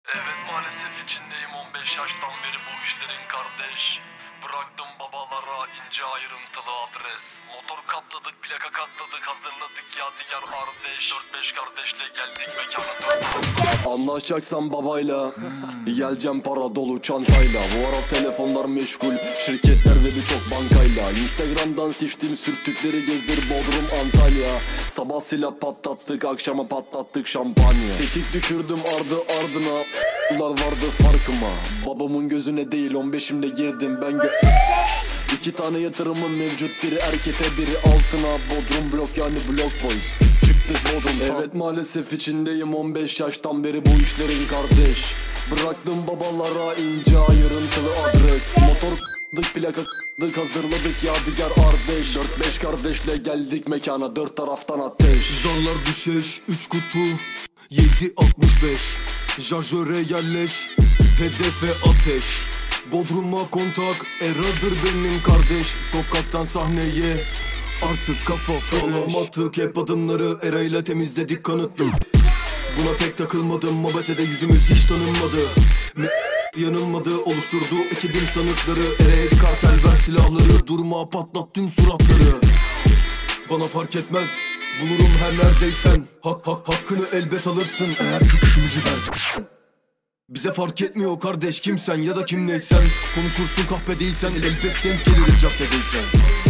Evet, maalesef içindeyim 15 yaştan beri bu işlerin kardeş. Bıraktım babalara ince ayrıntılı adres. Motor kapladık, plaka katladık, hazırladık yadigar kardeş. 4-5 kardeşle geldik mekana. Anlaşacaksan babayla geleceğim para dolu çantayla. Bu ara telefonlar meşgul, şirketler ve birçok bankayla. Instagram'dan seçtiğim sürttükleri gezdir Bodrum Antalya. Sabah silah patlattık, akşama patlattık şampanya. Tetik düşürdüm ardı ardına, bunlar vardı farkıma. Babamın gözüne değil 15'imde girdim ben İki tane yatırımım mevcut, biri erkete biri altına. Bodrum blok yani Block Boys, çıktık Bodrum. Evet, maalesef içindeyim 15 yaştan beri bu işlerin kardeş. Bıraktım babalara ince ayrıntılı adres. Motor plaka hazırladık yadigar kardeş. 4-5 kardeşle geldik mekana, dört taraftan ateş. Zarlar düşeş 3 kutu 7.65, şarjöre yerleş, hedefe ateş. Bodrum'a kontak, Era'dır benim kardeş. Sokaktan sahneye artık kafa fresh. Attık hep adımları, Era ile temizledik kanıtlı. Buna pek takılmadım, Mobese'de yüzümüz hiç tanınmadı. Yanılmadı, oluşturdu ekibin sanıkları. Era'ya kartel ver silahları, durma patlat tüm suratları. Bana fark etmez, bulurum her neredeysen. Hakkını elbet alırsın eğer küçüğümüzü der. Bize fark etmiyor kardeş kimsen ya da kim neysen. Konuşursun kahpe değilsen, elbet denk gelir caddedeysen.